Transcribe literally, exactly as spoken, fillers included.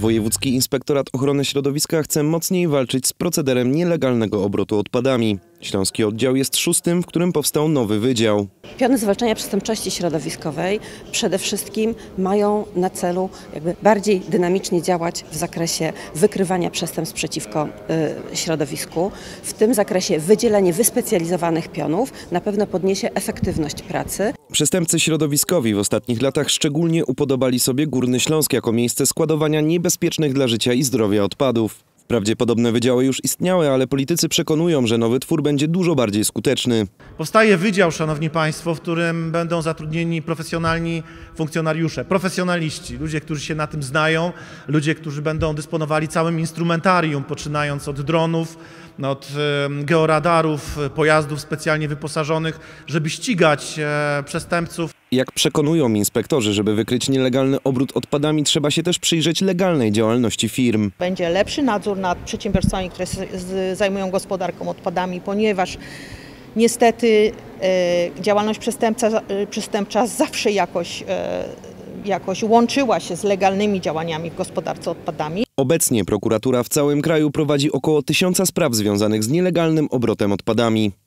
Wojewódzki Inspektorat Ochrony Środowiska chce mocniej walczyć z procederem nielegalnego obrotu odpadami. Śląski oddział jest szóstym, w którym powstał nowy wydział. Piony zwalczania przestępczości środowiskowej przede wszystkim mają na celu jakby bardziej dynamicznie działać w zakresie wykrywania przestępstw przeciwko y, środowisku. W tym zakresie wydzielenie wyspecjalizowanych pionów na pewno podniesie efektywność pracy. Przestępcy środowiskowi w ostatnich latach szczególnie upodobali sobie Górny Śląsk jako miejsce składowania niebezpiecznych dla życia i zdrowia odpadów. Wprawdzie podobne wydziały już istniały, ale politycy przekonują, że nowy twór będzie dużo bardziej skuteczny. Powstaje wydział, szanowni państwo, w którym będą zatrudnieni profesjonalni funkcjonariusze, profesjonaliści, ludzie, którzy się na tym znają, ludzie, którzy będą dysponowali całym instrumentarium, poczynając od dronów, od georadarów, pojazdów specjalnie wyposażonych, żeby ścigać przestępców. Jak przekonują inspektorzy, żeby wykryć nielegalny obrót odpadami, trzeba się też przyjrzeć legalnej działalności firm. Będzie lepszy nadzór nad przedsiębiorstwami, które zajmują gospodarką odpadami, ponieważ niestety e, działalność przestępcza, e, przestępcza zawsze jakoś, e, jakoś łączyła się z legalnymi działaniami w gospodarce odpadami. Obecnie prokuratura w całym kraju prowadzi około tysiąca spraw związanych z nielegalnym obrotem odpadami.